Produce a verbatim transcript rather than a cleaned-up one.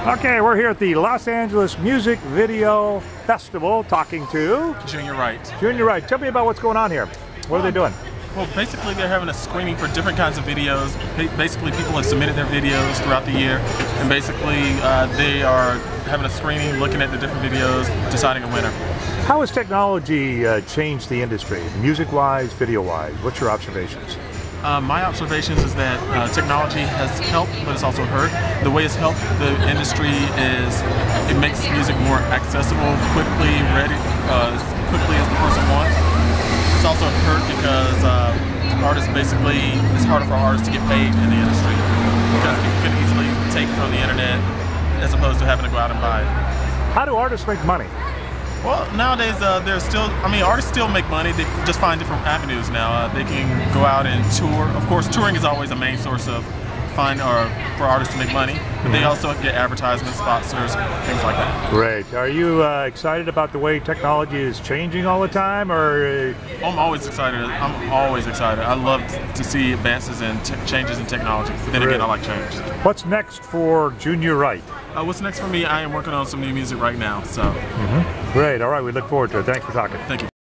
Okay, we're here at the Los Angeles Music Video Festival talking to Junion Wright. Junion Wright. Tell me about what's going on here. What are they doing? Well, basically they're having a screening for different kinds of videos. Basically people have submitted their videos throughout the year, and basically uh, they are having a screening, looking at the different videos, deciding a winner. How has technology uh, changed the industry, music-wise, video-wise? What's your observations? Uh, my observations is that uh, technology has helped, but it's also hurt. The way it's helped the industry is it makes music more accessible, quickly, ready, uh, as quickly as the person wants. It's also hurt because uh, artists basically, it's harder for artists to get paid in the industry because people can easily take from the internet as opposed to having to go out and buy it. How do artists make money? Well, nowadays uh, there's still, I mean, artists still make money. They just find different avenues now. Uh, they can go out and tour. Of course, touring is always a main source of find or for artists to make money. But they also get advertisements, sponsors, things like that. Great. Are you uh, excited about the way technology is changing all the time, or? Uh... I'm always excited. I'm always excited. I love to see advances and t changes in technology. But then again, I like change. What's next for Junion Wright? Uh, what's next for me? I am working on some new music right now. So. Mm-hmm. Great. All right. We look forward to it. Thanks for talking. Thank you.